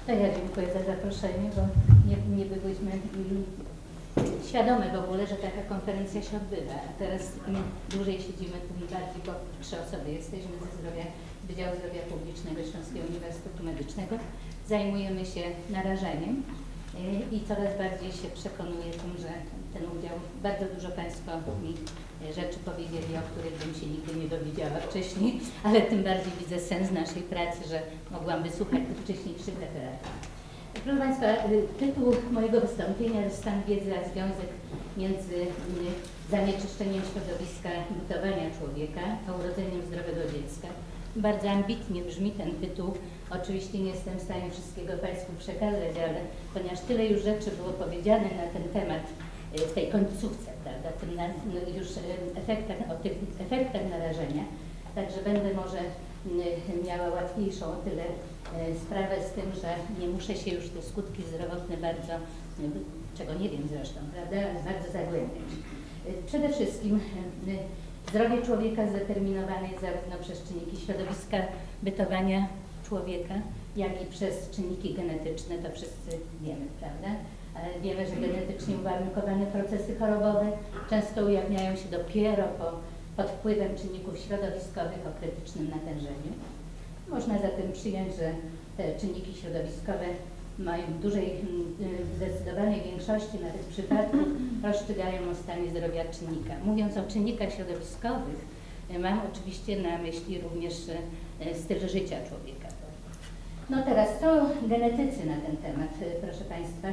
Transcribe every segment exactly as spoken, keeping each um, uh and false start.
To ja dziękuję za zaproszenie, bo nie, nie byłyśmy świadome w ogóle, że taka konferencja się odbywa. A teraz im dłużej siedzimy, tym bardziej, bo trzy osoby jesteśmy ze zdrowia, Wydziału Zdrowia Publicznego Śląskiego Uniwersytetu Medycznego. Zajmujemy się narażeniem i coraz bardziej się przekonuję tym, że ten udział, bardzo dużo Państwo mi rzeczy powiedzieli, o których bym się nigdy nie dowiedziała wcześniej, ale tym bardziej widzę sens naszej pracy, że mogłam wysłuchać tych wcześniejszych referatów. Proszę Państwa, tytuł mojego wystąpienia to Stan wiedzy a związek między zanieczyszczeniem środowiska i budowania człowieka a urodzeniem zdrowego dziecka. Bardzo ambitnie brzmi ten tytuł. Oczywiście nie jestem w stanie wszystkiego Państwu przekazać, ale ponieważ tyle już rzeczy było powiedziane na ten temat w tej końcówce, prawda, tym na, no już efektach, o tych efektach narażenia, także będę może miała łatwiejszą o tyle sprawę z tym, że nie muszę się już w te skutki zdrowotne bardzo, czego nie wiem zresztą, prawda, bardzo zagłębiać. Przede wszystkim zdrowie człowieka zdeterminowane jest zarówno przez czynniki środowiska bytowania człowieka, jak i przez czynniki genetyczne, to wszyscy wiemy, prawda? Ale wiemy, że genetycznie uwarunkowane procesy chorobowe często ujawniają się dopiero po, pod wpływem czynników środowiskowych o krytycznym natężeniu. Można zatem przyjąć, że te czynniki środowiskowe mają w dużej, w zdecydowanej większości nawet przypadków rozstrzygają o stanie zdrowia czynnika. Mówiąc o czynnikach środowiskowych, mam oczywiście na myśli również styl życia człowieka. No teraz, co genetycy na ten temat, proszę Państwa,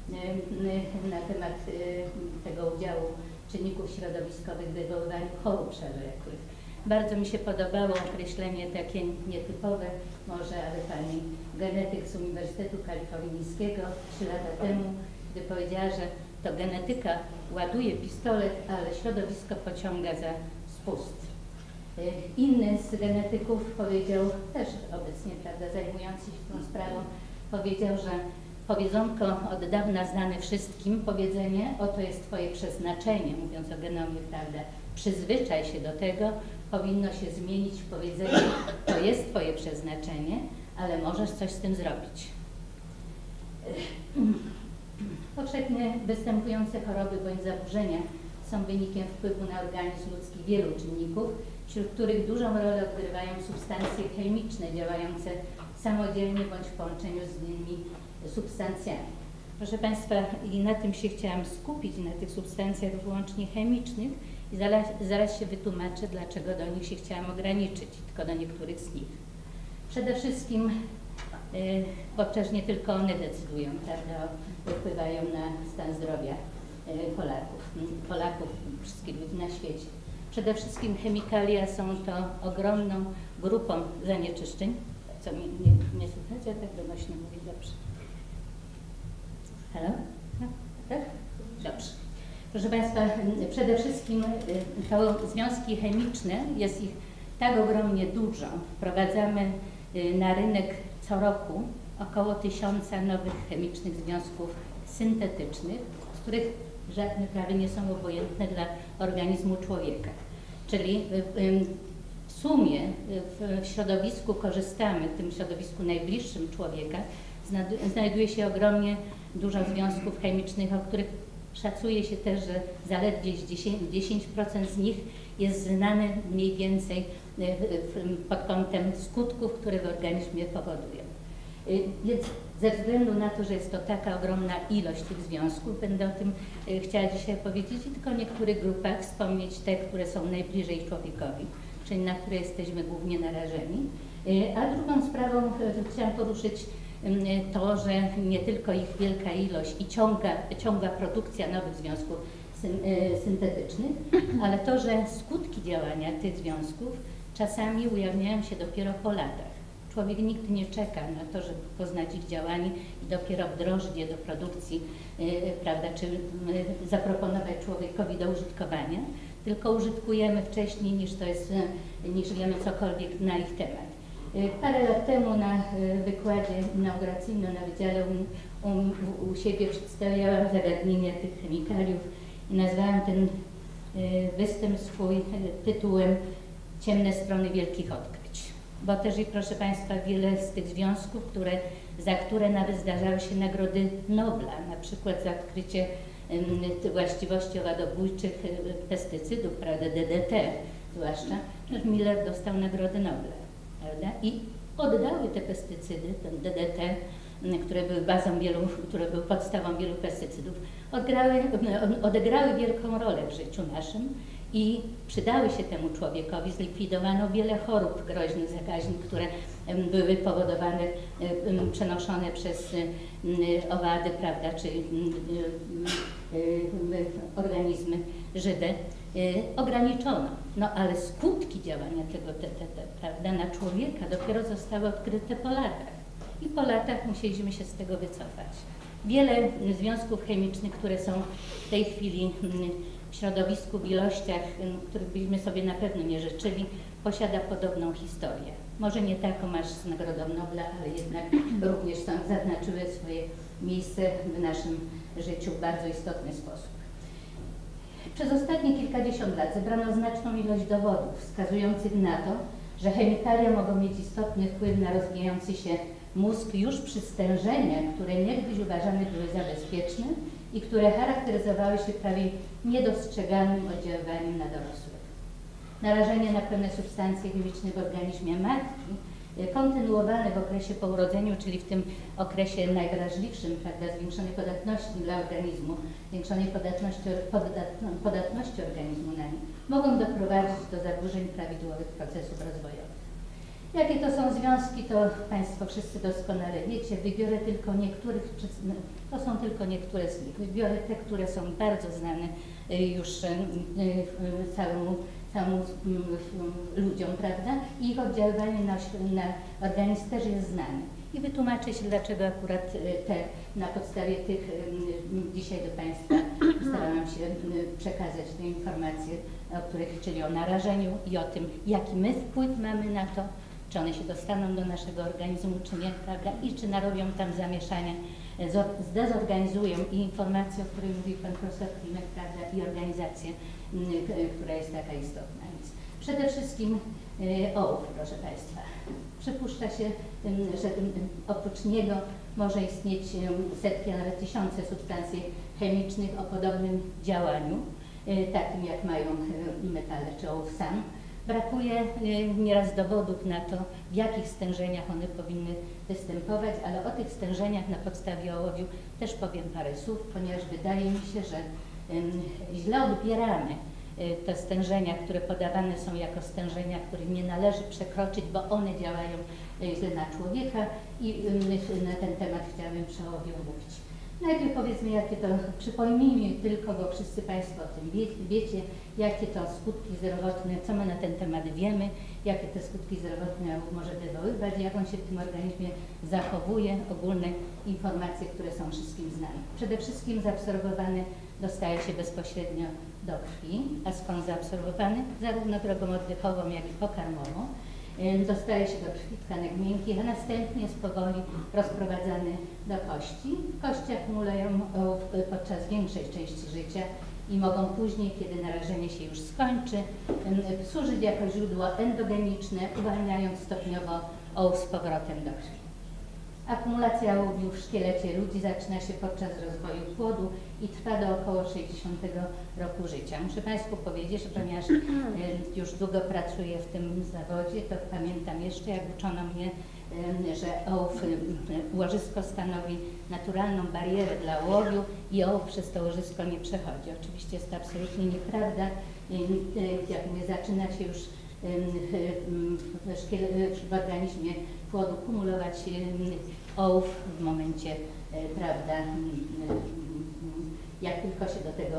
na temat tego udziału czynników środowiskowych w wywoływaniu chorób przewlekłych. Bardzo mi się podobało określenie takie nietypowe, może, ale pani genetyk z Uniwersytetu Kalifornijskiego trzy lata temu, gdy powiedziała, że to genetyka ładuje pistolet, ale środowisko pociąga za spust. Inny z genetyków powiedział, też obecnie, prawda, zajmujący się tą sprawą, powiedział, że powiedzonko od dawna znane wszystkim, powiedzenie, oto jest Twoje przeznaczenie, mówiąc o genomie, prawda, przyzwyczaj się do tego, powinno się zmienić w powiedzenie, to jest Twoje przeznaczenie, ale możesz coś z tym zrobić. Powszechnie występujące choroby bądź zaburzenia są wynikiem wpływu na organizm ludzki wielu czynników, wśród których dużą rolę odgrywają substancje chemiczne działające samodzielnie bądź w połączeniu z innymi substancjami. Proszę Państwa, i na tym się chciałam skupić, na tych substancjach wyłącznie chemicznych i zaraz, zaraz się wytłumaczę, dlaczego do nich się chciałam ograniczyć, tylko do niektórych z nich. Przede wszystkim, yy, bo przecież nie tylko one decydują, prawda, wpływają na stan zdrowia yy, Polaków, Polaków, wszystkich ludzi na świecie. Przede wszystkim chemikalia są to ogromną grupą zanieczyszczeń. Co mi nie, nie słychać? Ja tak donośnie mówię, dobrze. Halo? No, tak? Dobrze. Proszę Państwa, przede wszystkim to związki chemiczne, jest ich tak ogromnie dużo. Wprowadzamy na rynek co roku około tysiąca nowych chemicznych związków syntetycznych, z których żadne prawie nie są obojętne dla organizmu człowieka. Czyli w sumie w środowisku korzystamy, w tym środowisku najbliższym człowieka, znajduje się ogromnie dużo związków chemicznych, o których szacuje się też, że zaledwie dziesięć procent z nich jest znane mniej więcej pod kątem skutków, które w organizmie powodują. Więc ze względu na to, że jest to taka ogromna ilość tych związków, będę o tym chciała dzisiaj powiedzieć i tylko o niektórych grupach wspomnieć te, które są najbliżej człowiekowi, czyli na które jesteśmy głównie narażeni. A drugą sprawą chciałam poruszyć to, że nie tylko ich wielka ilość i ciąga, ciągła produkcja nowych związków syntetycznych, ale to, że skutki działania tych związków czasami ujawniają się dopiero po latach. Człowiek nigdy nie czeka na to, żeby poznać ich działanie i dopiero wdrożyć je do produkcji, prawda, czy zaproponować człowiekowi do użytkowania, tylko użytkujemy wcześniej niż to jest, niż wiemy cokolwiek na ich temat. Parę lat temu na wykładzie inauguracyjnym na wydziale u, u, u siebie przedstawiałam zagadnienia tych chemikaliów i nazwałam ten występ swój tytułem Ciemne strony wielkich odkryć. bo też i proszę Państwa wiele z tych związków, które, za które nawet zdarzały się nagrody Nobla, na przykład za odkrycie um, właściwości owadobójczych pestycydów, prawda, D D T zwłaszcza, Miller dostał nagrodę Nobla, prawda, i oddały te pestycydy, ten D D T, które były bazą wielu, które były podstawą wielu pestycydów, odgrały, odegrały wielką rolę w życiu naszym i przydały się temu człowiekowi. Zlikwidowano wiele chorób groźnych, zakaźnych, które były powodowane, przenoszone przez owady, prawda, czy organizmy żywe. Ograniczono, no ale skutki działania tego T T T, prawda, na człowieka dopiero zostały odkryte po latach. I po latach musieliśmy się z tego wycofać. Wiele związków chemicznych, które są w tej chwili w środowisku w ilościach, których byśmy sobie na pewno nie życzyli, posiada podobną historię. Może nie taką aż z Nagrodą Nobla, ale jednak również są, zaznaczyły swoje miejsce w naszym życiu w bardzo istotny sposób. Przez ostatnie kilkadziesiąt lat zebrano znaczną ilość dowodów wskazujących na to, że chemikalia mogą mieć istotny wpływ na rozwijający się mózg już przy stężeniach, które niegdyś uważane były za bezpieczne i które charakteryzowały się prawie niedostrzegalnym oddziaływaniem na dorosłych. Narażenie na pewne substancje chemiczne w organizmie matki, kontynuowane w okresie po urodzeniu, czyli w tym okresie najwrażliwszym, prawda, zwiększonej podatności dla organizmu, zwiększonej podatności, podatności organizmu na nie, mogą doprowadzić do zaburzeń prawidłowych procesów rozwojowych. Jakie to są związki, to Państwo wszyscy doskonale wiecie. Wybiorę tylko niektórych, to są tylko niektóre z nich. Wybiorę te, które są bardzo znane już całemu, całemu ludziom, prawda? I ich oddziaływanie na, na organizm też jest znane. I wytłumaczę się, dlaczego akurat te, na podstawie tych dzisiaj do Państwa starałam się przekazać te informacje, o których, czyli o narażeniu i o tym, jaki my wpływ mamy na to, czy one się dostaną do naszego organizmu, czy nie, prawda, i czy narobią tam zamieszania, zdezorganizują i informacje, o której mówił Pan Profesor Klimek, prawda, i organizację, która jest taka istotna. Więc przede wszystkim ołów, proszę Państwa. Przypuszcza się, że oprócz niego może istnieć setki, a nawet tysiące substancji chemicznych o podobnym działaniu, takim jak mają metale czy ołów sam. Brakuje nieraz dowodów na to, w jakich stężeniach one powinny występować, ale o tych stężeniach na podstawie ołowiu też powiem parę słów, ponieważ wydaje mi się, że źle odbieramy te stężenia, które podawane są jako stężenia, których nie należy przekroczyć, bo one działają źle na człowieka i na ten temat chciałabym przy ołowiu mówić. Najpierw powiedzmy, jakie to, przypomnijmy tylko, bo wszyscy Państwo o tym wie, wiecie, jakie to skutki zdrowotne, co my na ten temat wiemy, jakie te skutki zdrowotne może wywoływać, jak on się w tym organizmie zachowuje, ogólne informacje, które są wszystkim znane. Przede wszystkim zaabsorbowany dostaje się bezpośrednio do krwi, a skąd zaabsorbowany? Zarówno drogą oddechową, jak i pokarmową. Dostaje się do krwi, tkanek miękkich, a następnie jest powoli rozprowadzany do kości. Kości akumulują podczas większej części życia i mogą później, kiedy narażenie się już skończy, służyć jako źródło endogeniczne, uwalniając stopniowo ołów z powrotem do krwi. Akumulacja ołowiu w szkielecie ludzi zaczyna się podczas rozwoju płodu i trwa do około sześćdziesiątego roku życia. Muszę Państwu powiedzieć, że ponieważ już długo pracuję w tym zawodzie, to pamiętam jeszcze, jak uczono mnie, że ołów, łożysko stanowi naturalną barierę dla ołowiu i ołów przez to łożysko nie przechodzi. Oczywiście jest to absolutnie nieprawda. Jak mówię, zaczyna się już w organizmie płodu kumulować ołów w momencie, prawda, jak tylko się do tego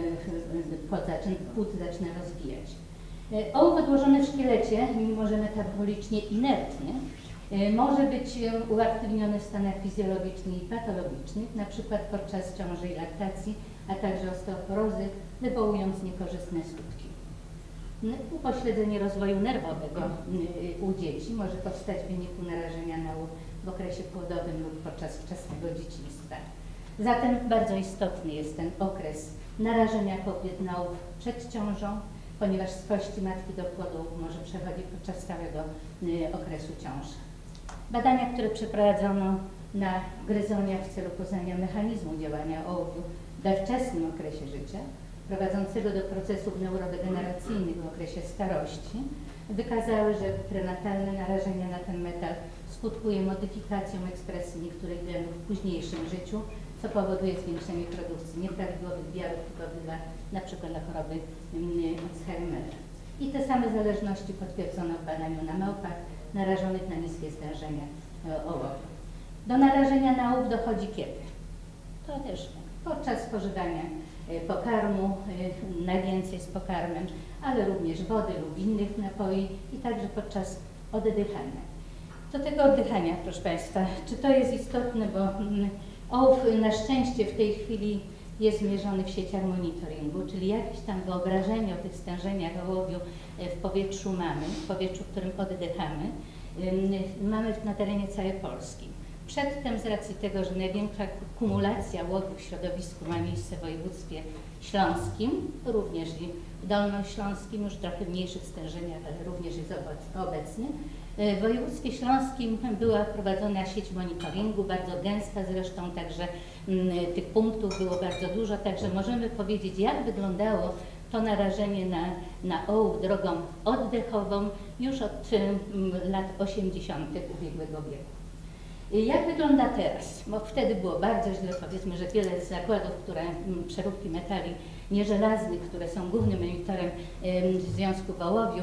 płód zaczyna rozwijać. Ołów odłożony w szkielecie, mimo że metabolicznie inertny, może być uaktywniony w stanach fizjologicznych i patologicznych, na przykład podczas ciąży i laktacji, a także osteoporozy, wywołując niekorzystne skutki. Upośledzenie rozwoju nerwowego u dzieci może powstać w wyniku narażenia na ołów w okresie płodowym lub podczas wczesnego dzieciństwa. Zatem bardzo istotny jest ten okres narażenia kobiet na ołów przed ciążą, ponieważ z kości matki do płodu może przechodzić podczas całego okresu ciąży. Badania, które przeprowadzono na gryzoniach w celu poznania mechanizmu działania ołowiu we wczesnym okresie życia, prowadzącego do procesów neurodegeneracyjnych w okresie starości, wykazały, że prenatalne narażenie na ten metal skutkuje modyfikacją ekspresji niektórych genów w późniejszym życiu, co powoduje zwiększenie produkcji nieprawidłowych białek typowych dla np. dla choroby Alzheimera. I te same zależności potwierdzono w badaniu na małpach narażonych na niskie stężenia ołowiu. Do narażenia na ołów dochodzi kiedy? To też podczas spożywania pokarmu, najwięcej z pokarmem, ale również wody lub innych napoi i także podczas oddychania. Do tego oddychania, proszę Państwa, czy to jest istotne, bo ołów na szczęście w tej chwili jest mierzony w sieciach monitoringu, czyli jakieś tam wyobrażenie o tych stężeniach ołowiu w powietrzu mamy, w powietrzu, którym oddychamy, mamy na terenie całej Polski. Przedtem z racji tego, że największa kumulacja ołowiu w środowisku ma miejsce w województwie śląskim, również i w dolnośląskim, już trochę mniejszych stężeniach, ale również jest obecny. W województwie śląskim była prowadzona sieć monitoringu, bardzo gęsta zresztą, także m, tych punktów było bardzo dużo, także możemy powiedzieć, jak wyglądało to narażenie na, na ołów drogą oddechową już od m, lat osiemdziesiątych ubiegłego wieku. Jak wygląda teraz? Bo wtedy było bardzo źle, powiedzmy, że wiele z zakładów, które przeróbki metali nieżelaznych, które są głównym emiterem związku w ołowiu,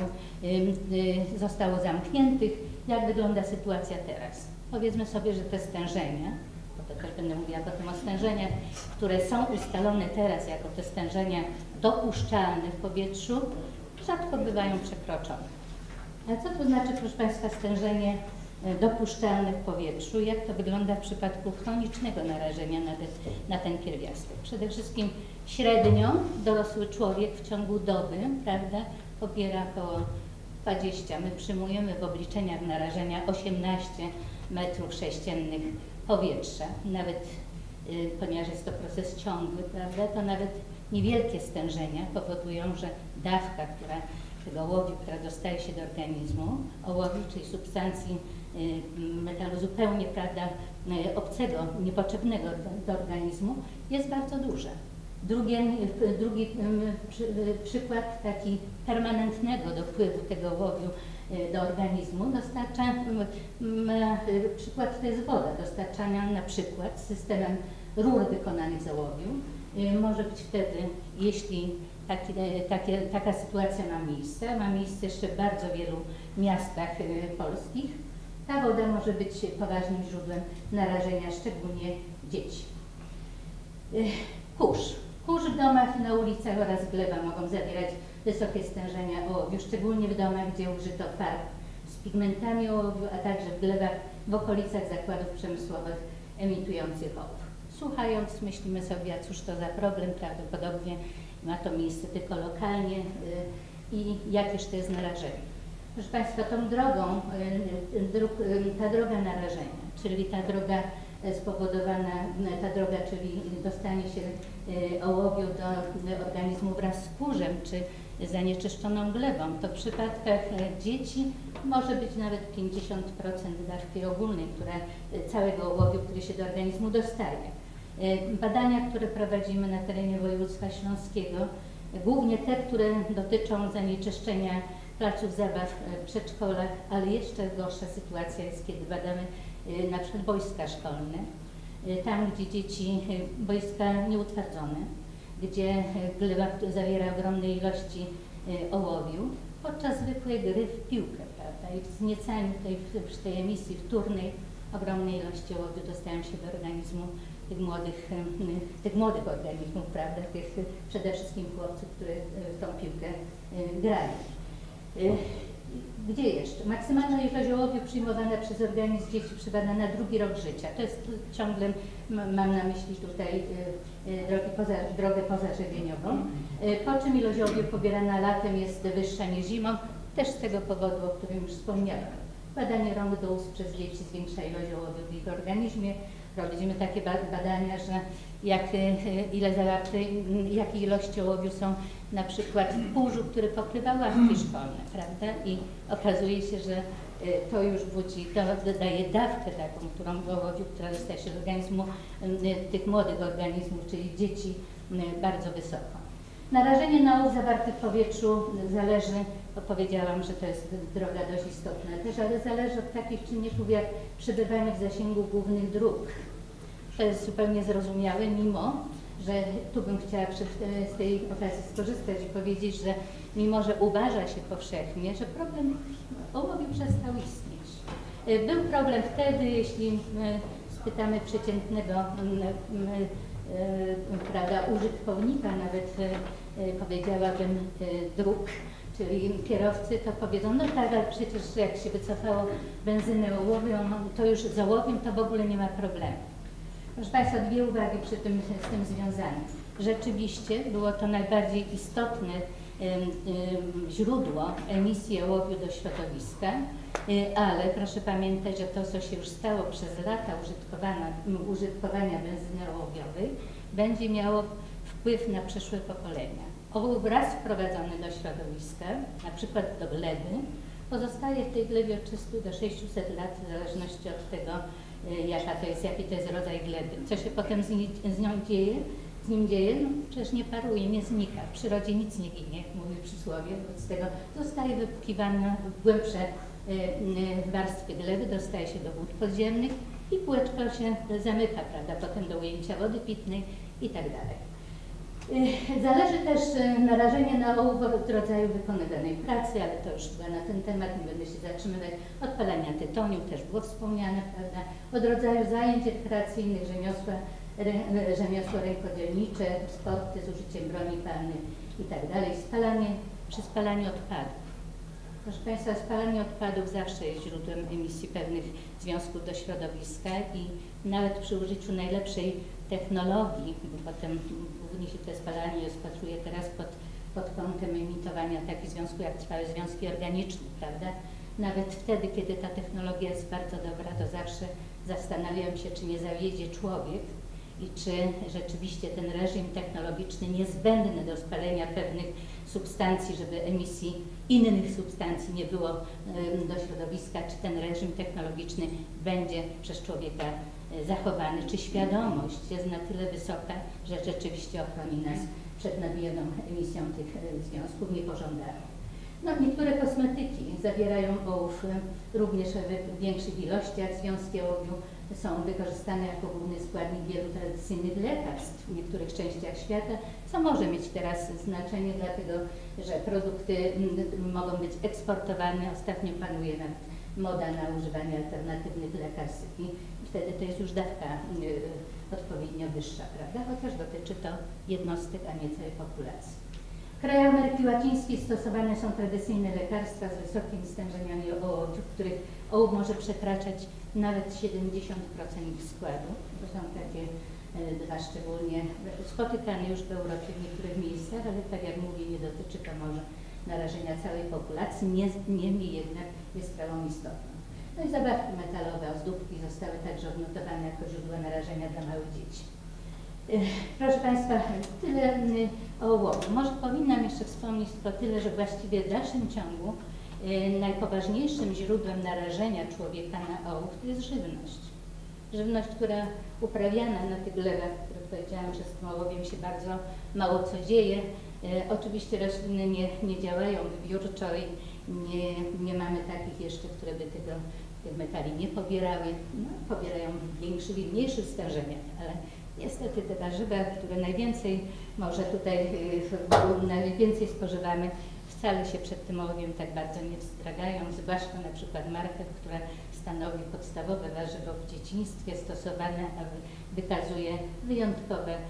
zostało zamkniętych. Jak wygląda sytuacja teraz? Powiedzmy sobie, że te stężenia, bo to też będę mówiła potem o stężeniach, które są ustalone teraz jako te stężenia dopuszczalne w powietrzu, rzadko bywają przekroczone. A co to znaczy, proszę Państwa, stężenie dopuszczalne w powietrzu? Jak to wygląda w przypadku chronicznego narażenia na ten, na ten pierwiastek? Przede wszystkim średnio dorosły człowiek w ciągu doby, prawda, pobiera około dwadzieścia. My przyjmujemy w obliczeniach narażenia osiemnaście metrów sześciennych powietrza. Nawet, y, ponieważ jest to proces ciągły, prawda, to nawet niewielkie stężenia powodują, że dawka, która tego ołowiu, która dostaje się do organizmu, ołowiu, czyli substancji metalu zupełnie, prawda, obcego, niepotrzebnego do, do organizmu, jest bardzo duża. Drugi, drugi przy, przykład taki permanentnego dopływu tego ołowiu do organizmu dostarcza, przykład to jest woda, dostarczana na przykład systemem rur wykonanych z ołowiu. Może być wtedy, jeśli taki, takie, taka sytuacja ma miejsce, ma miejsce jeszcze w bardzo wielu miastach polskich, ta woda może być poważnym źródłem narażenia, szczególnie dzieci. Kurz. Kurz w domach i na ulicach oraz gleba mogą zawierać wysokie stężenia ołowiu, szczególnie w domach, gdzie użyto farb z pigmentami ołowiu, a także w glebach w okolicach zakładów przemysłowych emitujących ołów. Słuchając, myślimy sobie, a cóż to za problem, prawdopodobnie ma to miejsce tylko lokalnie i jakież to jest narażenie. Proszę Państwa, tą drogą, ta droga narażenia, czyli ta droga spowodowana, ta droga, czyli dostanie się ołowiu do organizmu wraz z kurzem, czy zanieczyszczoną glebą, to w przypadkach dzieci może być nawet pięćdziesiąt procent dawki ogólnej, która, całego ołowiu, który się do organizmu dostaje. Badania, które prowadzimy na terenie województwa śląskiego, głównie te, które dotyczą zanieczyszczenia placów zabaw w przedszkolach, ale jeszcze gorsza sytuacja jest, kiedy badamy na przykład boiska szkolne, tam gdzie dzieci, boiska nieutwardzone, gdzie gleba zawiera ogromne ilości ołowiu, podczas zwykłej gry w piłkę, prawda, i wzniecaniu tej, przy tej emisji wtórnej ogromnej ilości ołowiu dostają się do organizmu tych młodych, tych młodych organizmów, prawda, tych przede wszystkim chłopców, którzy w tą piłkę grają. Gdzie jeszcze? Maksymalna ilość ołowiu przyjmowana przez organizm dzieci przybada na drugi rok życia. To jest ciągle, mam na myśli tutaj drogi poza, drogę pozażywieniową. Po czym ilość ołowiu pobierana latem jest wyższa niż zimą, też z tego powodu, o którym już wspomniałam. Wkładanie rąk do ust przez dzieci zwiększa ilość ołowiu w ich organizmie. Robiliśmy takie badania, że jak, ile zawarte, jakie ilości ołowiu są na przykład w kurzu, który pokrywa ławki szkolne, prawda? I okazuje się, że to już budzi, to daje dawkę taką, którą w ołowiu, która dostaje się do organizmu tych młodych organizmów, czyli dzieci, bardzo wysoko. Narażenie na ołów zawarty w powietrzu zależy, bo powiedziałam, że to jest droga dość istotna też, ale zależy od takich czynników jak przebywanie w zasięgu głównych dróg. To jest zupełnie zrozumiałe, mimo że tu bym chciała przed, z tej okazji skorzystać i powiedzieć, że mimo że uważa się powszechnie, że problem ołowiu przestał istnieć. Był problem wtedy, jeśli spytamy przeciętnego prawda, użytkownika, nawet powiedziałabym dróg, czyli kierowcy, to powiedzą, no tak, ale przecież jak się wycofało benzynę ołowią, no to już z ołowiem to w ogóle nie ma problemu. Proszę Państwa, dwie uwagi przy tym, z tym związane. Rzeczywiście było to najbardziej istotne y, y, źródło emisji ołowiu do środowiska, y, ale proszę pamiętać, że to, co się już stało przez lata użytkowania benzyny ołowiowej, będzie miało wpływ na przyszłe pokolenia. Ołów raz wprowadzony do środowiska, na przykład do gleby, pozostaje w tej glebie od trzystu do sześciuset lat, w zależności od tego, jaka to jest, jaki to jest rodzaj gleby. Co się potem z, ni z nią dzieje? Z nim dzieje? No, przecież nie paruje, nie znika. W przyrodzie nic nie ginie, mówi przysłowie. Wobec tego zostaje wypłukiwane w głębsze y, y, warstwy gleby, dostaje się do wód podziemnych i kółeczko się zamyka, prawda, potem do ujęcia wody pitnej i tak dalej. Zależy też narażenie na ołów od rodzaju wykonywanej pracy, ale to już chyba na ten temat nie będę się zatrzymywać. Odpalania tytoniu też było wspomniane, prawda? Od rodzaju zajęć rekreacyjnych, rzemiosła, re, rzemiosło rękodzielnicze, sporty z użyciem broni palnych i tak dalej. Spalanie, przy spalaniu odpadów. Proszę Państwa, spalanie odpadów zawsze jest źródłem emisji pewnych związków do środowiska i nawet przy użyciu najlepszej technologii, bo potem głównie się to spalanie rozpatruje teraz pod, pod kątem emitowania takich związków jak trwałe związki organiczne, prawda? Nawet wtedy, kiedy ta technologia jest bardzo dobra, to zawsze zastanawiam się, czy nie zawiedzie człowiek i czy rzeczywiście ten reżim technologiczny niezbędny do spalenia pewnych substancji, żeby emisji innych substancji nie było do środowiska, czy ten reżim technologiczny będzie przez człowieka zachowany, czy świadomość jest na tyle wysoka, że rzeczywiście ochroni nas przed nadmierną emisją tych związków niepożądanych. No, niektóre kosmetyki zawierają ołów również w większych ilościach. Związki ołowiu są wykorzystane jako główny składnik wielu tradycyjnych lekarstw w niektórych częściach świata, co może mieć teraz znaczenie, dlatego że produkty mogą być eksportowane. Ostatnio panuje nawet moda na używanie alternatywnych lekarstw i wtedy to jest już dawka y, odpowiednio wyższa, prawda? Chociaż dotyczy to jednostek, a nie całej populacji. W krajach Ameryki Łacińskiej stosowane są tradycyjne lekarstwa z wysokimi stężeniami ołowiu, w których ołów może przekraczać nawet siedemdziesiąt procent ich składu. To są takie y, dwa szczególnie spotykane już w Europie w niektórych miejscach, ale tak jak mówię, nie dotyczy to może narażenia całej populacji, nie, niemniej jednak jest sprawą istotną. No i zabawki metalowe, ozdóbki zostały także odnotowane jako źródło narażenia dla małych dzieci. Proszę Państwa, tyle o ołowiu. Może powinnam jeszcze wspomnieć tylko tyle, że właściwie w dalszym ciągu najpoważniejszym źródłem narażenia człowieka na ołów to jest żywność. Żywność, która uprawiana na tych glebach, które powiedziałam, że z tym ołowiem się bardzo mało co dzieje. E, oczywiście rośliny nie, nie działają wybiórczo i nie, nie mamy takich jeszcze, które by tego, tych metali nie pobierały. No, pobierają w większych i mniejszych stężeniach, ale niestety te warzywa, które najwięcej może tutaj, y, najwięcej spożywamy, wcale się przed tym ołowiem tak bardzo nie wstragają, zwłaszcza na przykład marchew, która stanowi podstawowe warzywo w dzieciństwie stosowane, a wykazuje wyjątkowe e,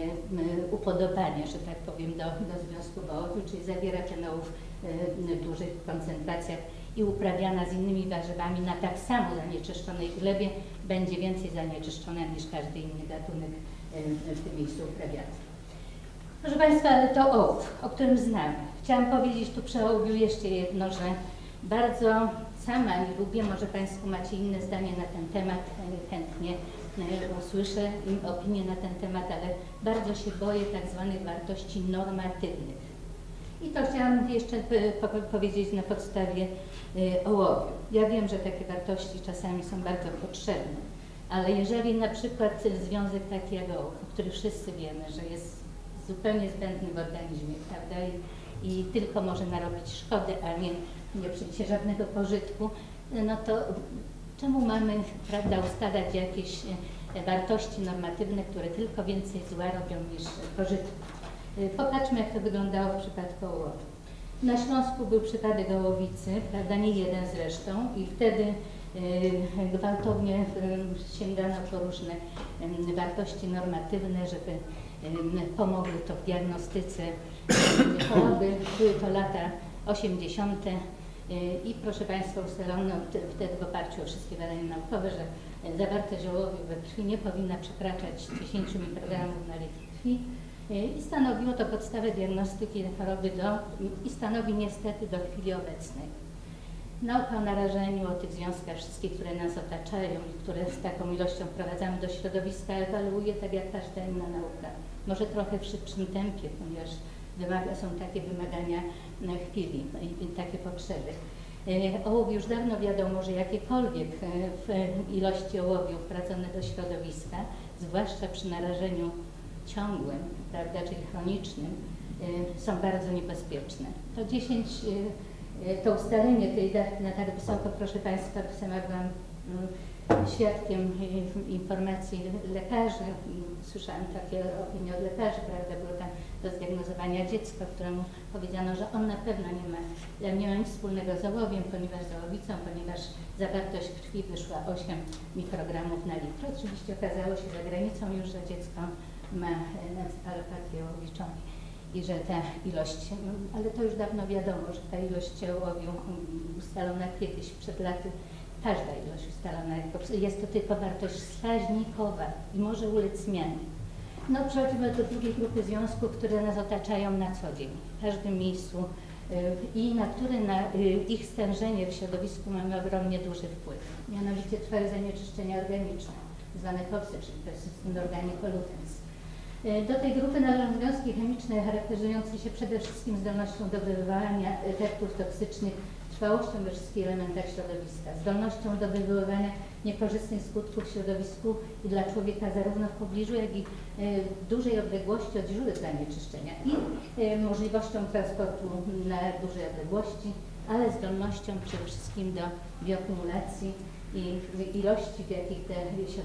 upodobanie, że tak powiem, do, do związku ołowiu, czyli zawiera ten ołów e, w dużych koncentracjach i uprawiana z innymi warzywami na tak samo zanieczyszczonej glebie będzie więcej zanieczyszczona niż każdy inny gatunek e, w tym miejscu uprawiany. Proszę Państwa, to ołów, o którym znamy. Chciałam powiedzieć tu przy ołowiu jeszcze jedno, że bardzo sama nie lubię, może Państwo macie inne zdanie na ten temat, chętnie usłyszę opinię na ten temat, ale bardzo się boję tak zwanych wartości normatywnych. I to chciałam jeszcze powiedzieć na podstawie ołowiu. Ja wiem, że takie wartości czasami są bardzo potrzebne, ale jeżeli na przykład związek taki jak ołów, o którym wszyscy wiemy, że jest zupełnie zbędny w organizmie, prawda, i, i tylko może narobić szkody, a nie, nie przyniesie żadnego pożytku, no to czemu mamy, prawda, ustalać jakieś wartości normatywne, które tylko więcej zła robią niż pożytku? Popatrzmy, jak to wyglądało w przypadku ołowiu. Na Śląsku był przypadek ołowicy, prawda, nie jeden zresztą, i wtedy y, gwałtownie y, sięgano po różne y, wartości normatywne, żeby y, pomogły to w diagnostyce y, choroby. Były to lata osiemdziesiąte. I proszę Państwa, ustalono wtedy w oparciu o wszystkie badania naukowe, że zawartość ołowiu we krwi nie powinna przekraczać dziesięć mikrogramów na litr krwi i stanowiło to podstawę diagnostyki choroby do, i stanowi niestety do chwili obecnej. Nauka o narażeniu, o tych związkach wszystkich, które nas otaczają i które z taką ilością wprowadzamy do środowiska, ewaluuje tak jak każda inna nauka. Może trochę w szybszym tempie, ponieważ Wymaga, są takie wymagania chwili i, i takie potrzeby. Ołów już dawno wiadomo, że jakiekolwiek w ilości ołowiu wprowadzone do środowiska, zwłaszcza przy narażeniu ciągłym, prawda, czyli chronicznym, są bardzo niebezpieczne. To dziesięć, to ustalenie tej daty na tak wysoko, proszę Państwa, sama byłam świadkiem informacji lekarzy, słyszałam takie opinie od lekarzy, prawda, było tam do zdiagnozowania dziecka, któremu powiedziano, że on na pewno nie ma, nie ma nic wspólnego z ołowiem, ponieważ z ołowicą, ponieważ zawartość krwi wyszła osiem mikrogramów na litr. Oczywiście okazało się za granicą już, że dziecko ma encefalopatię ołowiczą i że ta ilość, ale to już dawno wiadomo, że ta ilość ołowiu ustalona kiedyś przed laty, każda ilość ustalona, jest to tylko wartość wskaźnikowa i może ulec zmianie. No przechodzimy do drugiej grupy związków, które nas otaczają na co dzień, w każdym miejscu yy, i na które na yy, ich stężenie w środowisku mamy ogromnie duży wpływ. Mianowicie trwały zanieczyszczenia organiczne, zwane popsy, czyli persistent organic pollutants. Yy, do tej grupy należą związki chemiczne charakteryzujące się przede wszystkim zdolnością do wywoływania efektów toksycznych, trwałością we wszystkich elementach środowiska, zdolnością do wywoływania niekorzystnych skutków w środowisku i dla człowieka zarówno w pobliżu, jak i e, w dużej odległości od źródeł zanieczyszczenia i e, możliwością transportu na duże odległości, ale zdolnością przede wszystkim do bioakumulacji i ilości, w jakich te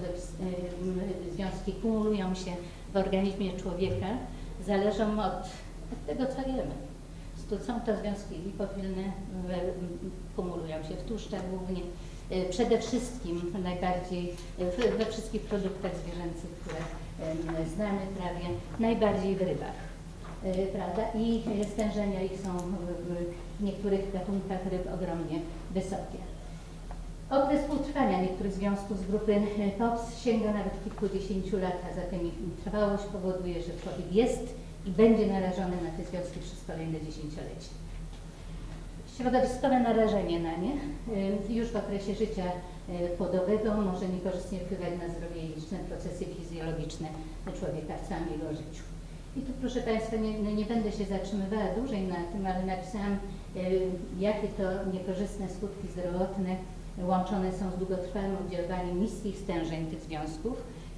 e, związki kumulują się w organizmie człowieka, zależą od, od tego, co jemy. Są to związki lipofilne, kumulują się w tłuszczach głównie, przede wszystkim najbardziej we wszystkich produktach zwierzęcych, które znamy prawie, najbardziej w rybach, prawda? I stężenia ich są w niektórych gatunkach ryb ogromnie wysokie. Okres półtrwania niektórych związków z grupy pops sięga nawet kilkudziesięciu lat, a zatem ich trwałość powoduje, że człowiek jest i będzie narażony na te związki przez kolejne dziesięciolecia. Środowiskowe narażenie na nie już w okresie życia płodowego może niekorzystnie wpływać na zdrowie i liczne procesy fizjologiczne człowieka w całym jego życiu. I tu, proszę Państwa, nie, nie będę się zatrzymywała dłużej na tym, ale napisałam, jakie to niekorzystne skutki zdrowotne łączone są z długotrwałym oddziaływaniem niskich stężeń tych związków.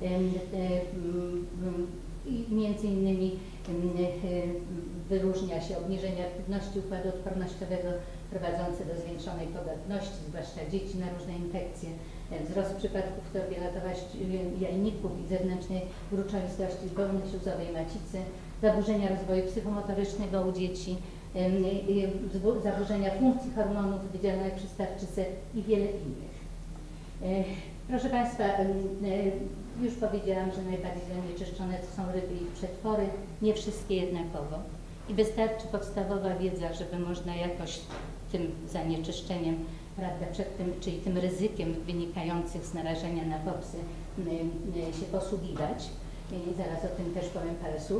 I między innymi wyróżnia się obniżenie aktywności układu odpornościowego prowadzące do zwiększonej podatności, zwłaszcza dzieci, na różne infekcje, wzrost przypadków torbielatowości jajników i zewnętrznej gruczowistości błony śluzowej macicy, zaburzenia rozwoju psychomotorycznego u dzieci, zaburzenia funkcji hormonów wydzielanych przez tarczycę i wiele innych. Proszę Państwa, już powiedziałam, że najbardziej zanieczyszczone to są ryby i przetwory, nie wszystkie jednakowo. I wystarczy podstawowa wiedza, żeby można jakoś tym zanieczyszczeniem, prawda, przed tym, czyli tym ryzykiem wynikających z narażenia na popsy się posługiwać. I zaraz o tym też powiem parę słów.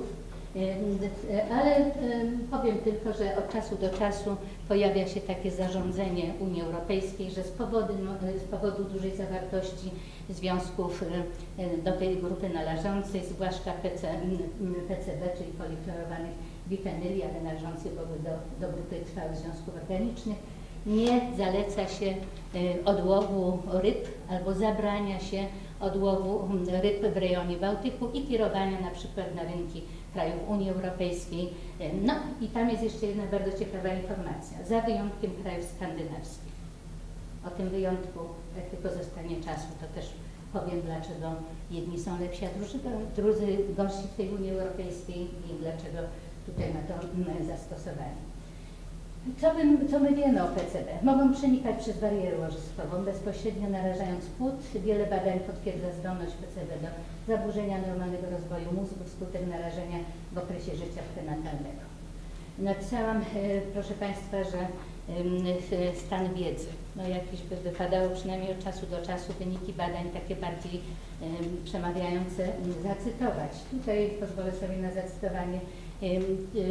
Ale powiem tylko, że od czasu do czasu pojawia się takie zarządzenie Unii Europejskiej, że z powodu, z powodu dużej zawartości związków do tej grupy należącej, zwłaszcza P C, P C B, czyli poliklorowanych bifenyli, ale należących do, do grupy trwałych związków organicznych, nie zaleca się odłowu ryb albo zabrania się odłowu ryb w rejonie Bałtyku i kierowania na przykład na rynki krajów Unii Europejskiej. No i tam jest jeszcze jedna bardzo ciekawa informacja, za wyjątkiem krajów skandynawskich. O tym wyjątku, jak tylko zostanie czasu, to też powiem, dlaczego jedni są lepsi, a drudzy, drudzy gorsi w tej Unii Europejskiej i dlaczego tutaj ma to zastosowanie. Co, bym, co my wiemy o P C B? Mogą przenikać przez barierę łożyskową, bezpośrednio narażając płód. Wiele badań potwierdza zdolność P C B do zaburzenia normalnego rozwoju mózgu wskutek narażenia w okresie życia prenatalnego. Napisałam, e, proszę Państwa, że e, stan wiedzy. No jakiś by wypadało przynajmniej od czasu do czasu wyniki badań takie bardziej e, przemawiające zacytować. Tutaj pozwolę sobie na zacytowanie e, e,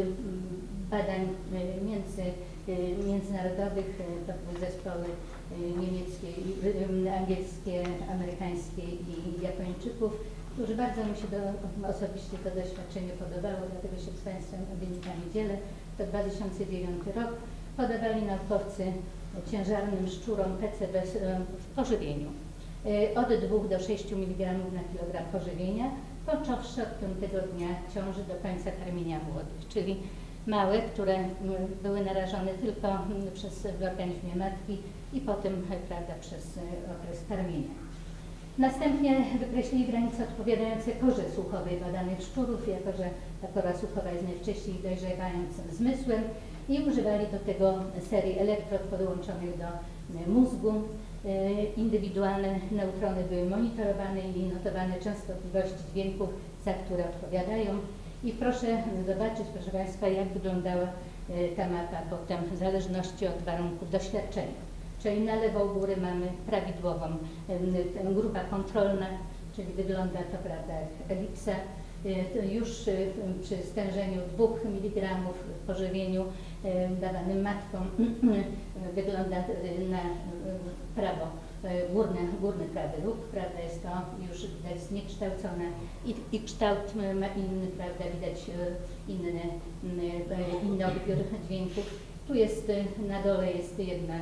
badań między, międzynarodowych, to były zespoły niemieckie, angielskie, amerykańskie i Japończyków, którzy bardzo mi się do, osobiście to doświadczenie podobało, dlatego się z Państwem wynikami dzielę. To dwa tysiące dziewiąty rok. Podawali naukowcy ciężarnym szczurom P C B w pożywieniu od dwóch do sześciu miligramów na kilogram pożywienia, począwszy od piątego dnia ciąży do końca karmienia młodych, czyli małe, które były narażone tylko przez w organizmie matki i potem, prawda, przez okres karmienia. Następnie wykreślili granice odpowiadające korze słuchowej badanych szczurów, jako że ta kora słuchowa jest najwcześniej dojrzewającym zmysłem, i używali do tego serii elektrod podłączonych do mózgu. Indywidualne neutrony były monitorowane i notowane częstotliwości dźwięków, za które odpowiadają. I proszę zobaczyć, proszę Państwa, jak wyglądała ta mapa potem w zależności od warunków doświadczenia. Czyli na lewo u góry mamy prawidłową grupa kontrolna, czyli wygląda to, prawda, jak Elixa. Już przy stężeniu dwóch miligramów w pożywieniu dawanym matką wygląda na prawo, górny, górny prawy róg, prawda, jest to już widać zniekształcone i, i kształt ma inny, prawda, widać inny, inny odbiór dźwięków. Tu jest, na dole jest jedna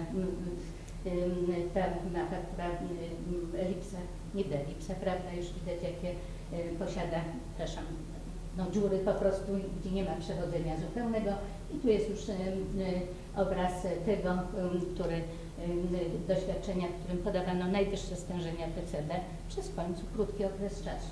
ta mapa, która elipsa, nie elipsa, prawda, już widać jakie posiada, przepraszam, no, dziury po prostu, gdzie nie ma przechodzenia zupełnego. I tu jest już obraz tego, który, doświadczenia, w którym podawano najwyższe stężenia P C B przez w końcu krótki okres czasu.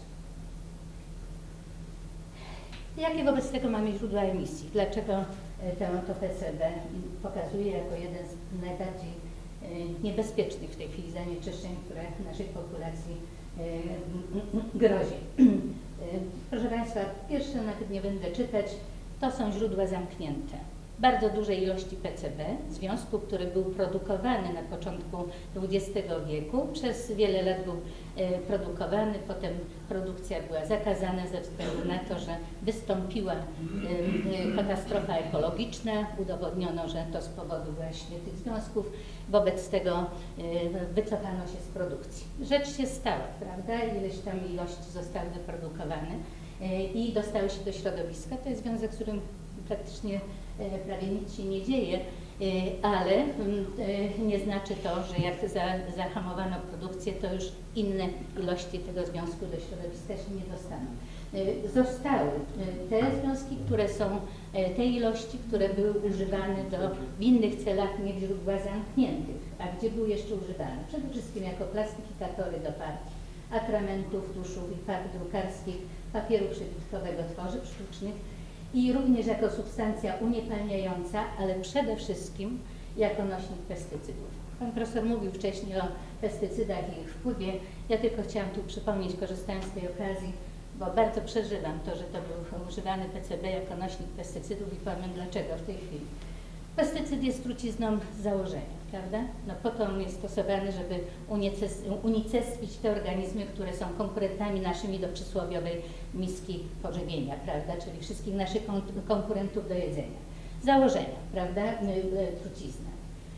Jakie wobec tego mamy źródła emisji? Dlaczego to, to P C B pokazuje jako jeden z najbardziej niebezpiecznych w tej chwili zanieczyszczeń, które naszej populacji grozi? Proszę Państwa, pierwsze, nawet nie będę czytać, to są źródła zamknięte. Bardzo dużej ilości P C B, związku, który był produkowany na początku dwudziestego wieku, przez wiele lat był e, produkowany, potem produkcja była zakazana ze względu na to, że wystąpiła e, e, katastrofa ekologiczna, udowodniono, że to z powodu właśnie tych związków, wobec tego e, wycofano się z produkcji. Rzecz się stała, prawda, ileś tam ilości zostały wyprodukowane e, i dostały się do środowiska. To jest związek, z którym praktycznie prawie nic się nie dzieje, ale nie znaczy to, że jak za, zahamowano produkcję, to już inne ilości tego związku do środowiska się nie dostaną. Zostały te związki, które są, te ilości, które były używane do, w innych celach, nie w źródłach zamkniętych. A gdzie były jeszcze używane? Przede wszystkim jako plastyfikatory do partii, atramentów, tuszów i farb drukarskich, papieru przebitkowego, tworzyw sztucznych, i również jako substancja uniepalniająca, ale przede wszystkim jako nośnik pestycydów. Pan profesor mówił wcześniej o pestycydach i ich wpływie. Ja tylko chciałam tu przypomnieć, korzystając z tej okazji, bo bardzo przeżywam to, że to był używany P C B jako nośnik pestycydów i powiem dlaczego w tej chwili. Pestycyd jest trucizną z założenia. prawda? No po to on jest stosowany, żeby unicestwić te organizmy, które są konkurentami naszymi do przysłowiowej miski pożywienia, prawda? Czyli wszystkich naszych konkurentów do jedzenia. Założenia, prawda? Trucizna.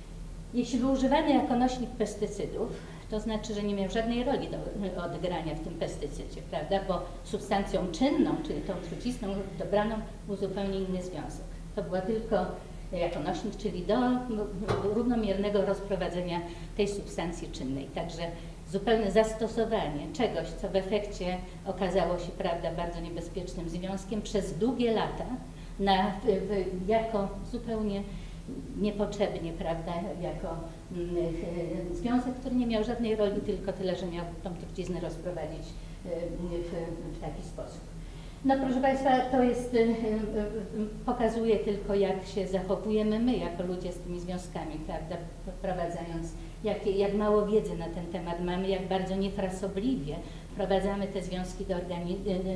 Jeśli był używany jako nośnik pestycydów, to znaczy, że nie miał żadnej roli do odegrania w tym pestycydzie, prawda? Bo substancją czynną, czyli tą trucizną dobraną, był zupełnie inny związek. To była tylko jako nośnik, czyli do równomiernego rozprowadzenia tej substancji czynnej. Także zupełne zastosowanie czegoś, co w efekcie okazało się, prawda, bardzo niebezpiecznym związkiem przez długie lata na, w, w, jako zupełnie niepotrzebnie, prawda, jako mm, związek, który nie miał żadnej roli, tylko tyle, że miał tą truciznę rozprowadzić y, w, w taki sposób. No proszę Państwa, to jest, y, y, y, pokazuje tylko, jak się zachowujemy my jako ludzie z tymi związkami, prawda, wprowadzając, jak, jak mało wiedzy na ten temat mamy, jak bardzo niefrasobliwie wprowadzamy te związki do, organi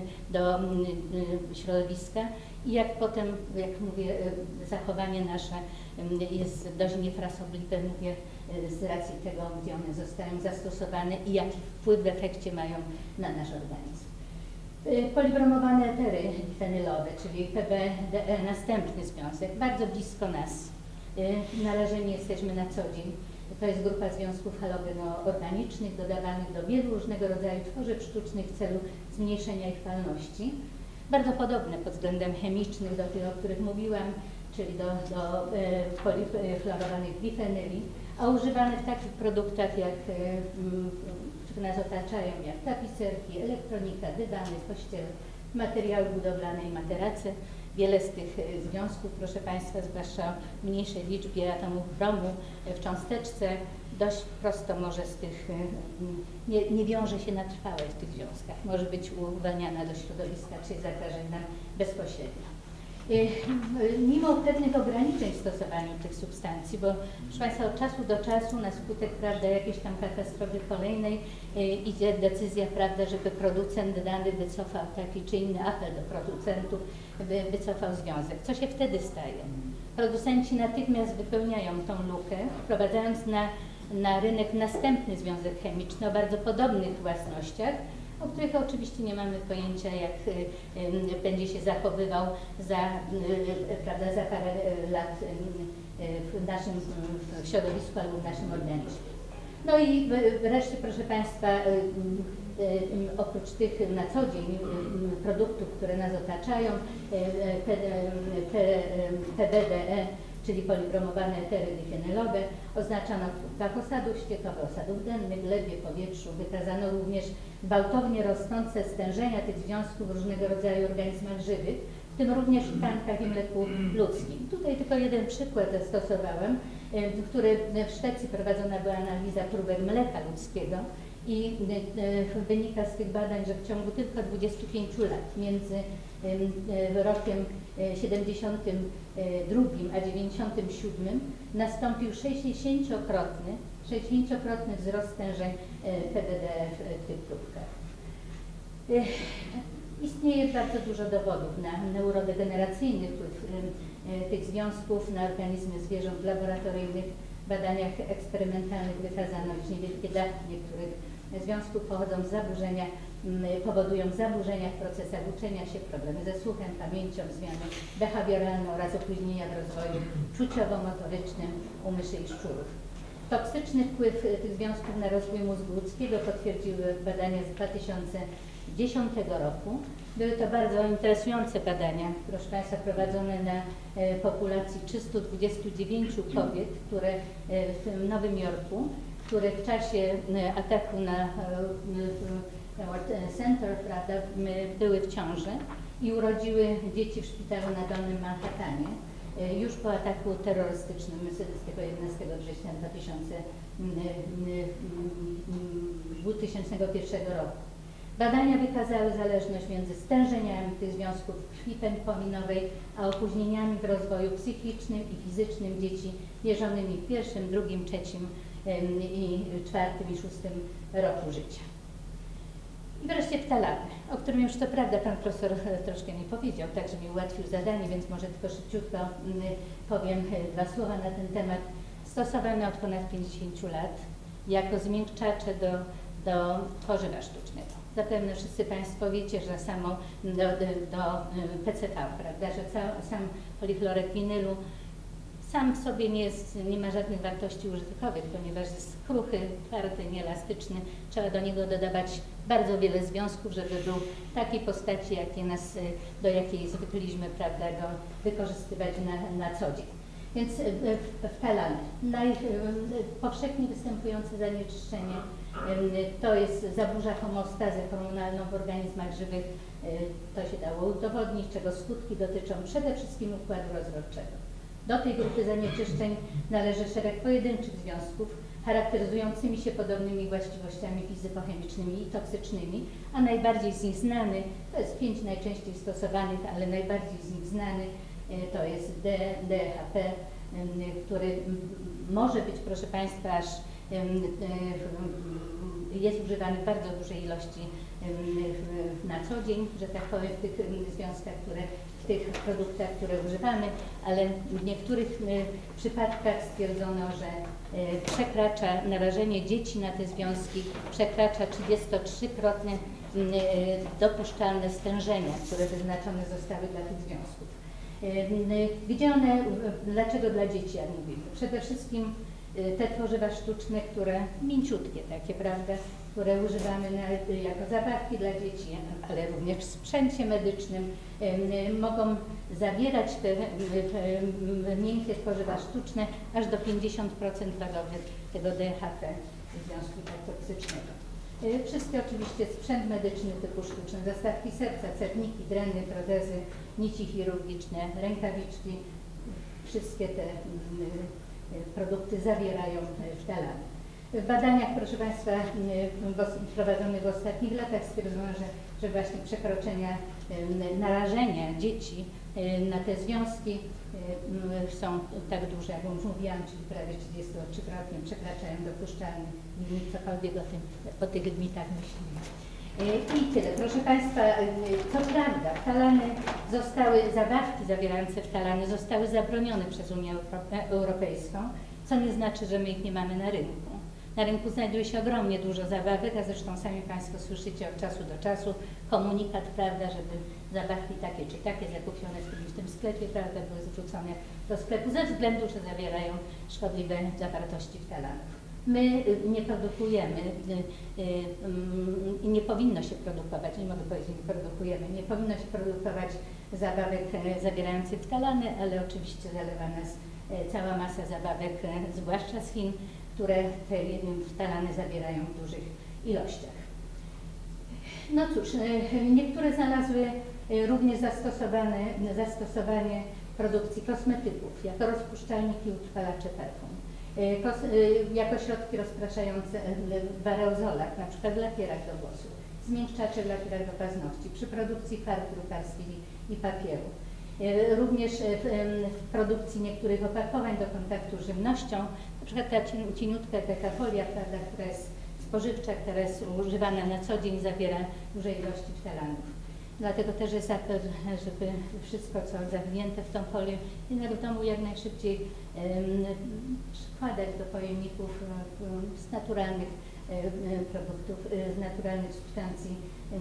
do y, y, środowiska i jak potem, jak mówię, y, zachowanie nasze y, jest dość niefrasobliwe, mówię, y, z racji tego, gdzie one zostają zastosowane i jaki wpływ w efekcie mają na nasz organizm. Polibromowane etery difenylowe, czyli P B D E, następny związek, bardzo blisko nas. Należeni jesteśmy na co dzień. To jest grupa związków halogenoorganicznych dodawanych do wielu różnego rodzaju tworzyw sztucznych w celu zmniejszenia ich falności. Bardzo podobne pod względem chemicznym do tych, o których mówiłam, czyli do, do e, polifluorowanych difenyli, a używane w takich produktach jak e, które nas otaczają, jak tapicerki, elektronika, dywany, kościele, materiały budowlane i materace. Wiele z tych związków, proszę Państwa, zwłaszcza w mniejszej liczbie atomów bromu w cząsteczce, dość prosto może z tych, nie, nie wiąże się na trwałe w tych związkach. Może być uwalniana do środowiska czy zakażeń nam bezpośrednio. Mimo pewnych ograniczeń w stosowaniu tych substancji, bo proszę Państwa, od czasu do czasu na skutek, prawda, jakiejś tam katastrofy kolejnej idzie decyzja, prawda, żeby producent dany wycofał taki czy inny apel do producentów, by wycofał związek. Co się wtedy staje? Producenci natychmiast wypełniają tą lukę, wprowadzając na, na rynek następny związek chemiczny o bardzo podobnych własnościach, o których oczywiście nie mamy pojęcia, jak y, y, będzie się zachowywał za, y, prawda, za parę lat w naszym w środowisku albo w naszym organizmie. No i wreszcie, proszę Państwa, oprócz tych na co dzień produktów, które nas otaczają, P B D E, czyli polibromowane etery difenylowe, oznaczano w próbkach osadów ściekowych, osadów dennych, glebie, powietrzu. Wykazano również gwałtownie rosnące stężenia tych związków w różnego rodzaju organizmach żywych, w tym również w tkankach i mleku ludzkim. Tutaj tylko jeden przykład zastosowałem, w którym w Szwecji prowadzona była analiza próbek mleka ludzkiego i wynika z tych badań, że w ciągu tylko dwudziestu pięciu lat między rokiem siedemdziesiątym drugim a dziewięćdziesiątym siódmym nastąpił sześćdziesięciokrotny, sześćdziesięciokrotny wzrost stężeń P B D E w tych próbkach. Istnieje bardzo dużo dowodów na neurodegeneracyjny wpływ tych związków na organizmy zwierząt w laboratoryjnych badaniach eksperymentalnych wykazano, iż niewielkie dawki niektórych związków pochodzą z zaburzenia, powodują zaburzenia w procesach uczenia się, problemy ze słuchem, pamięcią, zmiany behawioralne oraz opóźnienia w rozwoju czuciowo-motorycznym u myszy i szczurów. Toksyczny wpływ tych związków na rozwój mózgu ludzkiego potwierdziły badania z dwa tysiące dziesiątego roku. Były to bardzo interesujące badania, proszę Państwa, prowadzone na e, populacji trzystu dwudziestu dziewięciu kobiet, które e, w Nowym Jorku, które w czasie e, ataku na e, World Center, prawda, były w ciąży i urodziły dzieci w szpitalu na Dolnym Manhattanie e, już po ataku terrorystycznym z, z tego jedenastego września dwa tysiące pierwszego roku. Badania wykazały zależność między stężeniami tych związków w krwi pępowinowej, a opóźnieniami w rozwoju psychicznym i fizycznym dzieci mierzonymi w pierwszym, drugim, trzecim i czwartym i szóstym roku życia. I wreszcie ptalamy, o którym już co prawda pan profesor troszkę mi powiedział, także mi ułatwił zadanie, więc może tylko szybciutko powiem dwa słowa na ten temat. stosowane od ponad pięćdziesięciu lat jako zmiękczacze do, do tworzywa sztucznego. Zapewne wszyscy Państwo wiecie, że samą do, do, do P C V, prawda, że ca, sam poliflorek winylu sam w sobie nie, jest, nie ma żadnych wartości użytkowych, ponieważ jest kruchy, twardy, nieelastyczny. Trzeba do niego dodawać bardzo wiele związków, żeby był takiej postaci, jakiej nas, do jakiej zwykliśmy, prawda, go wykorzystywać na, na co dzień. Więc wtalany. Najpowszechniej występujące zanieczyszczenie to jest zaburza homostazę hormonalną w organizmach żywych. To się dało udowodnić, czego skutki dotyczą przede wszystkim układu rozrodczego. Do tej grupy zanieczyszczeń należy szereg pojedynczych związków charakteryzującymi się podobnymi właściwościami fizykochemicznymi i toksycznymi, a najbardziej z nich znany, to jest pięć najczęściej stosowanych, ale najbardziej z nich znany to jest D, D H P, który może być, proszę Państwa, aż jest używany w bardzo dużej ilości na co dzień, że tak powiem, w tych związkach, które, w tych produktach, które używamy, ale w niektórych przypadkach stwierdzono, że przekracza narażenie dzieci na te związki, przekracza trzydziestotrzykrotnie dopuszczalne stężenia, które wyznaczone zostały dla tych związków. Gdzie one, dlaczego dla dzieci, jak mówimy? Przede wszystkim te tworzywa sztuczne, które mięciutkie takie, prawda, które używamy na, jako zabawki dla dzieci, ale również w sprzęcie medycznym, mogą zawierać te miękkie tworzywa sztuczne aż do pięćdziesiąt procent wagowych tego D H P, związku tak toksycznego. Wszystkie oczywiście sprzęt medyczny typu sztuczne, zastawki serca, cerniki, dreny, protezy, nici chirurgiczne, rękawiczki, wszystkie te produkty zawierają wtalany. W badaniach, proszę Państwa, prowadzonych w ostatnich latach stwierdzono, że, że właśnie przekroczenia narażenia dzieci na te związki są tak duże, jak już mówiłam, czyli prawie trzydziestotrzykrotnie przekraczają dopuszczalny limit, cokolwiek o, tym, o tych limitach myślimy. I tyle. Proszę Państwa, co prawda wtalany zostały, zabawki zawierające wtalany zostały zabronione przez Unię Europejską, co nie znaczy, że my ich nie mamy na rynku. Na rynku znajduje się ogromnie dużo zabawek, a zresztą sami Państwo słyszycie od czasu do czasu komunikat, prawda, żeby zabawki takie czy takie zakupione w którymś tym sklepie, prawda, były zwrócone do sklepu ze względu, że zawierają szkodliwe zawartości wtalanów. My nie produkujemy i nie powinno się produkować, nie mogę powiedzieć, nie produkujemy, nie powinno się produkować zabawek zawierających wtalany, ale oczywiście zalewa nas cała masa zabawek, zwłaszcza z Chin, które te wtalany zawierają w dużych ilościach. No cóż, niektóre znalazły również zastosowane, zastosowanie produkcji kosmetyków jako rozpuszczalniki i utrwalacze perfum. Kos, jako środki rozpraszające w aerozolach, na przykład w lakierach do włosów, zmiękczacze w lakierach do paznokci, przy produkcji farb drukarskich i, i papieru. Również w, w produkcji niektórych opakowań do kontaktu z żywnością, na przykład ta cieniutka taka folia, prawda, która jest spożywcza, która jest używana na co dzień, zawiera duże ilości wtalanów. Dlatego też jest apel, żeby wszystko, co zawinięte w tą folię, jednak w domu jak najszybciej wkładać do pojemników z naturalnych produktów, z naturalnych substancji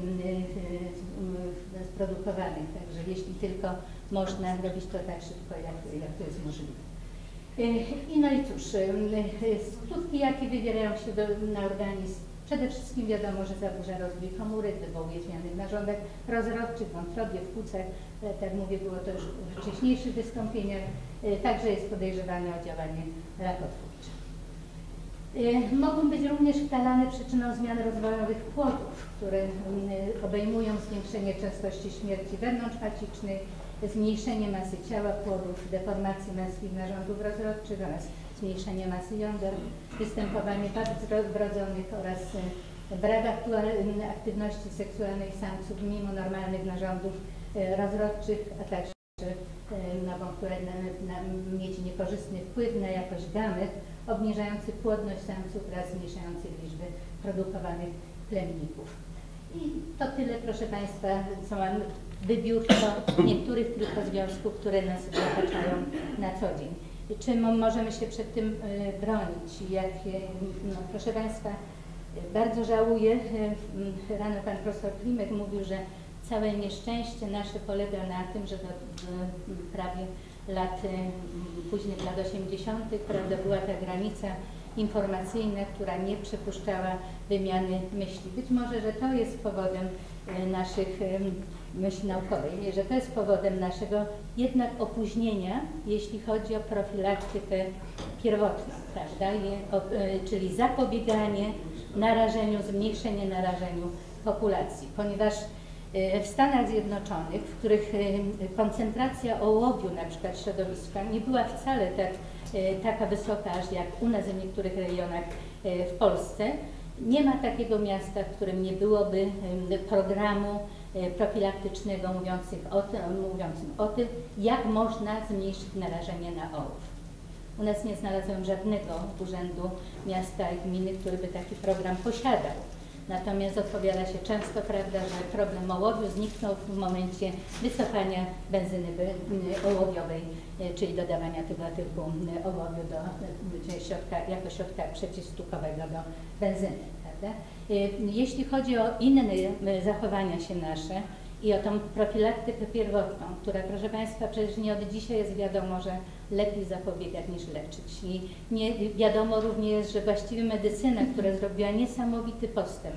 sprodukowanych. Także jeśli tylko można robić to tak szybko, jak, jak to jest możliwe. I no i cóż, skutki jakie wywierają się do, na organizm? Przede wszystkim wiadomo, że zaburza rozwój komórek, wywołuje zmiany w narządach rozrodczych, w wątrobie, w płucach. Tak mówię, było to już w wcześniejszych wystąpieniach. Także jest podejrzewane o działanie rakotwórcze. Mogą być również wtalane przyczyną zmian rozwojowych płodów, które obejmują zwiększenie częstości śmierci wewnątrzmacicznej, zmniejszenie masy ciała płodów, deformację męskich narządów rozrodczych oraz zmniejszenie masy jąder, występowanie wad wrodzonych oraz brak aktywności seksualnej samców mimo normalnych narządów rozrodczych, a także mogą mieć niekorzystny wpływ na jakość gamet, obniżający płodność samców oraz zmniejszający liczbę produkowanych plemników. I to tyle, proszę Państwa, co mam wybiórczo niektórych tylko związków, które nas otaczają na co dzień. Czy możemy się przed tym bronić? Jak, no, proszę Państwa, bardzo żałuję, rano pan profesor Klimek mówił, że całe nieszczęście nasze polega na tym, że do, do prawie lat, późnych lat osiemdziesiątych, prawda, była ta granica informacyjna, która nie przypuszczała wymiany myśli. Być może, że to jest powodem naszych myśli naukowej, że to jest powodem naszego jednak opóźnienia, jeśli chodzi o profilaktykę pierwotną, prawda, czyli zapobieganie narażeniu, zmniejszenie narażeniu populacji, ponieważ w Stanach Zjednoczonych, w których koncentracja ołowiu na przykład środowiska nie była wcale tak, taka wysoka, aż jak u nas w niektórych rejonach w Polsce, nie ma takiego miasta, w którym nie byłoby programu profilaktycznego mówiących o tym, mówiącym o tym, jak można zmniejszyć narażenie na ołów. U nas nie znalazłem żadnego urzędu miasta i gminy, który by taki program posiadał. Natomiast odpowiada się często, prawda, że problem ołowiu zniknął w momencie wycofania benzyny ołowiowej, czyli dodawania tego typu ołowiu do środka, jako środka przeciwstukowego do benzyny. Prawda? Jeśli chodzi o inne zachowania się nasze i o tą profilaktykę pierwotną, która, proszę Państwa, przecież nie od dzisiaj jest wiadomo, że lepiej zapobiegać niż leczyć. I nie wiadomo również, że właściwie medycyna, która zrobiła niesamowity postęp,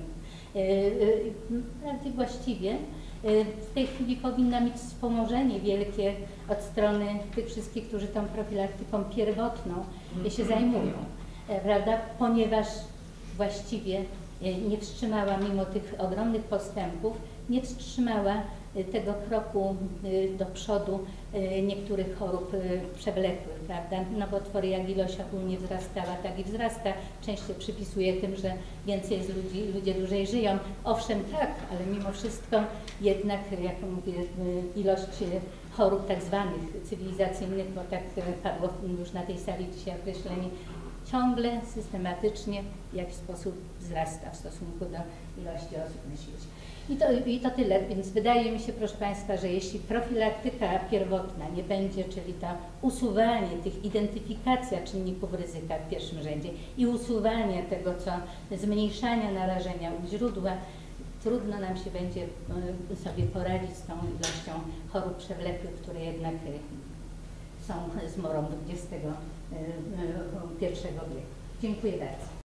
yy, yy, właściwie yy, w tej chwili powinna mieć wspomożenie wielkie od strony tych wszystkich, którzy tą profilaktyką pierwotną się zajmują, yy, prawda? Ponieważ właściwie nie wstrzymała, mimo tych ogromnych postępów, nie wstrzymała tego kroku do przodu niektórych chorób przewlekłych, prawda? Nowotwory, jak ilość ogólnie wzrastała, tak i wzrasta. Częściej przypisuje tym, że więcej jest ludzi, ludzie dłużej żyją. Owszem, tak, ale mimo wszystko jednak, jak mówię, ilość chorób tak zwanych cywilizacyjnych, bo tak padło już na tej sali dzisiaj określenie, ciągle, systematycznie w jakiś sposób wzrasta w stosunku do ilości osób na świecie. I to, I to tyle, więc wydaje mi się, proszę Państwa, że jeśli profilaktyka pierwotna nie będzie, czyli to usuwanie tych, identyfikacja czynników ryzyka w pierwszym rzędzie i usuwanie tego, co zmniejszania narażenia u źródła, trudno nam się będzie sobie poradzić z tą ilością chorób przewlekłych, które jednak są zmorą dwudziestego pierwszego wieku. Dziękuję bardzo.